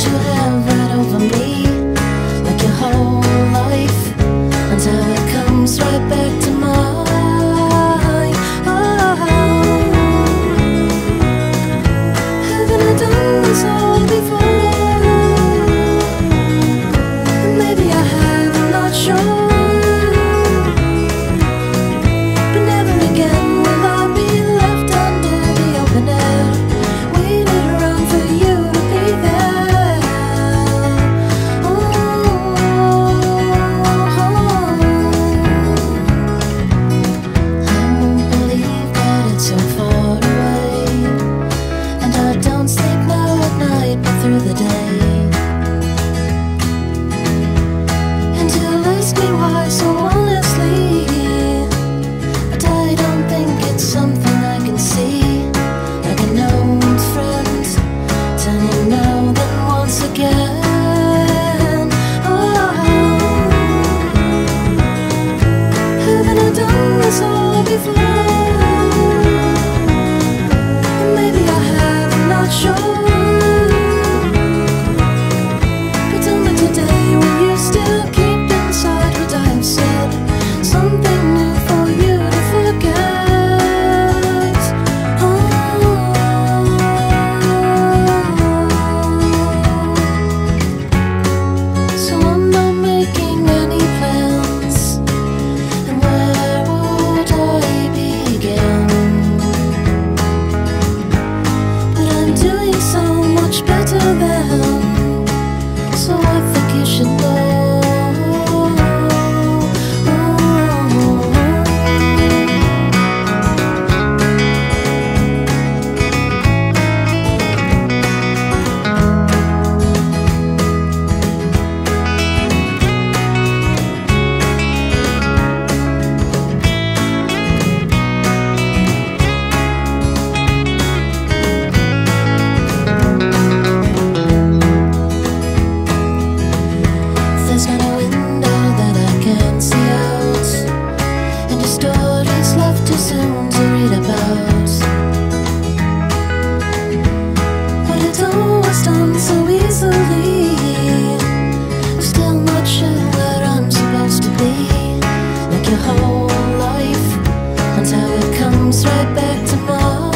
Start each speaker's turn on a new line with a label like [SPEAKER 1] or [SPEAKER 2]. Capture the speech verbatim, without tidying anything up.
[SPEAKER 1] you have right over me, like your whole life, until it comes right back to mine. Oh, haven't I done this all before? And maybe I have, I'm not sure. Through the day, and you'll ask me why so honestly, but I don't think it's something I can see, like an old friend turning now then once again. Oh, haven't I done this all before? And maybe I have, I'm not sure. Still keep inside what I've said, something new for you to forget. Oh, so I'm not making any plans, and where would I begin? But I'm doing so much better than, so I think you should know. There's not a window that I can see out, and your story's left too soon to read about. But it's always done so easily, still not sure where I'm supposed to be, like your whole life, until it comes right back to mine.